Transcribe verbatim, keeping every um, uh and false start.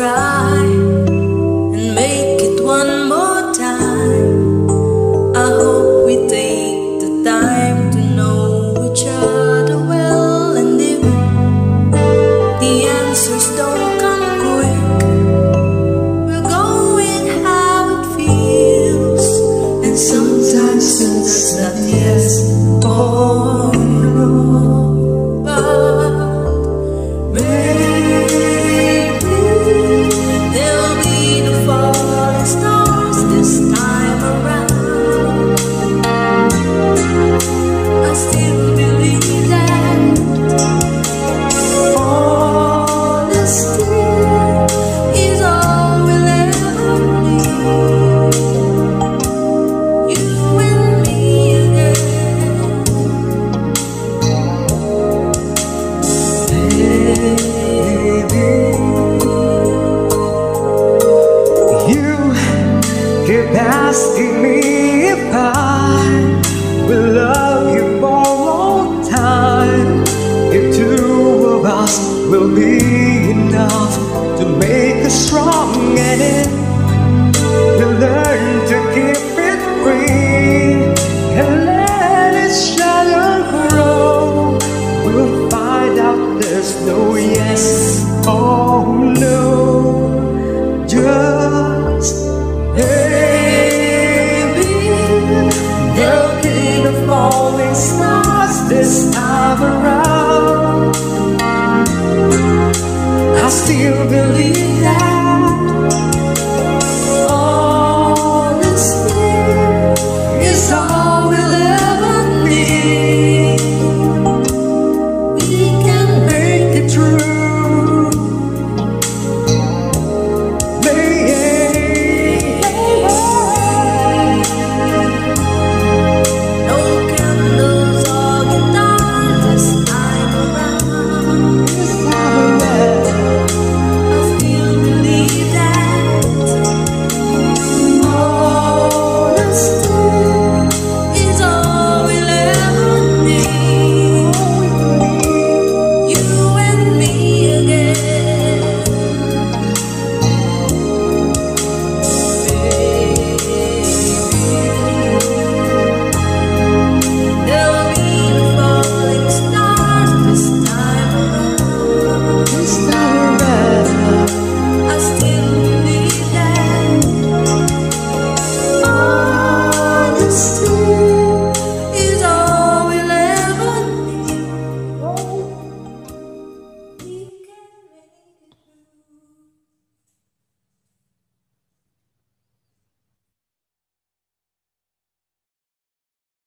try and make it one more time. I hope we take the time to know each other well, and if the answers don't come quick, we'll go with how it feels, and sometimes it's not yes or no, but maybe there'll be the falling stars this time around. I still believe that honesty is all we'll ever need. You and me again. Baby, you keep asking me if I will love you for a long time. If two of us will be enough to make us strong, and if we learn to keep it free and let each other grow, we'll find out there's no yes or no, just maybe there'll be the falling stars this time around. I still believe that honesty is all we'll ever need. We can make it through.